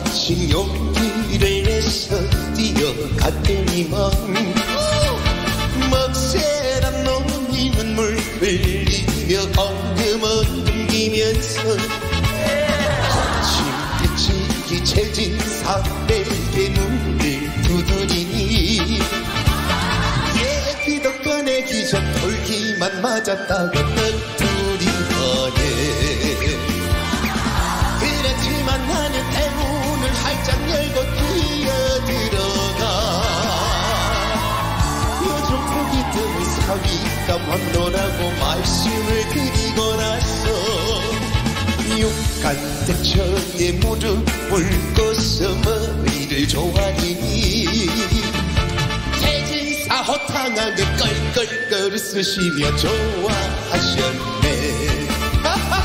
마침 용기를 내서 뛰어갔더니만 먹새란 놈이 눈물 흘리며 엉금엉금 기면서 거친 빛이 채진 사내게 눈을 두드리니 얘기도 꺼내기 전 돌기만 맞았다고 떠들이더네. 그렇지만 나는 대문을 활짝 열고 뛰어들어가 요즘 보기 드문 사위가 왕노라고 말씀을 드리고 나서 육간 대처에 무릎을 꿇어서 머리를 조아리니 태진사 호탕하게 껄껄껄 쓰시며 좋아하셨네.